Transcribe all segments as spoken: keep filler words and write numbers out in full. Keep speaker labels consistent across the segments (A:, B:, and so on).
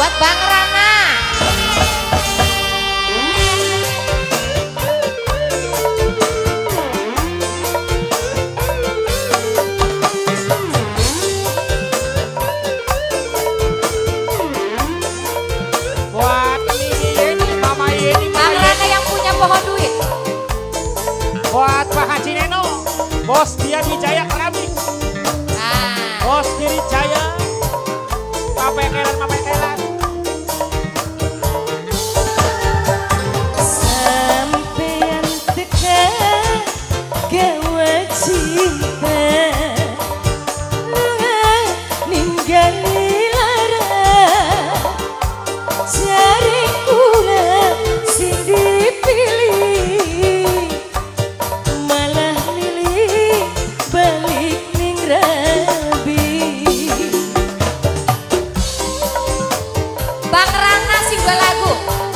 A: buat Bang Rana.
B: Buat ini Mama ini
A: Bang Rana yang punya pohon duit.
B: Buat Pak Haji Neno, bos dia di Jaya Keramik.
A: Nah.
B: Bos diri Jaya, papekelan papekelan.
C: Sampeyan teka gawe cinta ninggali lara jari kula sing dipilih malah milih balik ning rabi.
A: Bang Rana singgah lagu.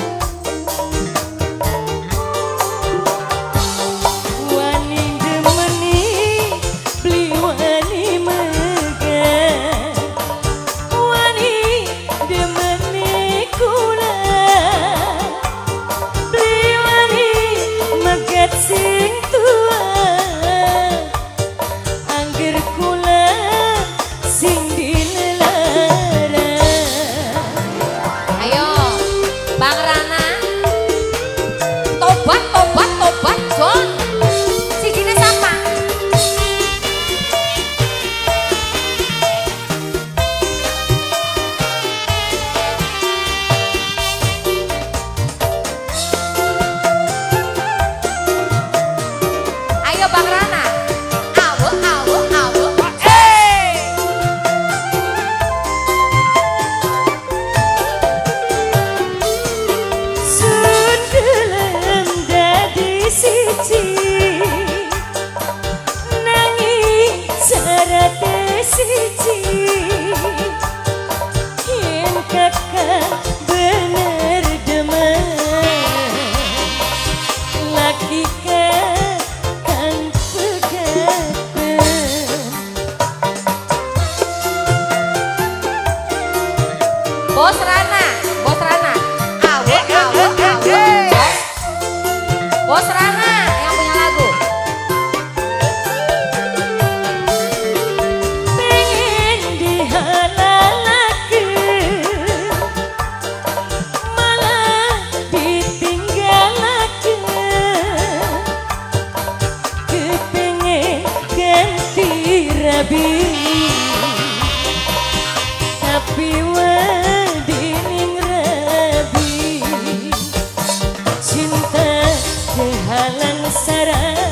C: Wani demeni beli wani megah, wani demeni kula beli wani megat sing tua, angger kula sing dinelara.
A: Ayo, Bang Rana. Tobat, tobat, tobat, John. Si Dina sama. Ayo Bang Rana. Awo, awo, awo.
B: Eh,
C: Sundelan dadi siji nanging sarate siji yen kakak bener demen laki kakang pegaten.
A: Bos Rana, Bos Rana. Awo, awo, awo. Bos Rana yang punya lagu.
C: Pengen dihalalakeun malah ditinggalakeun, kepengen ganti rabi tapi wedi ning rabi cinta kehalang sarang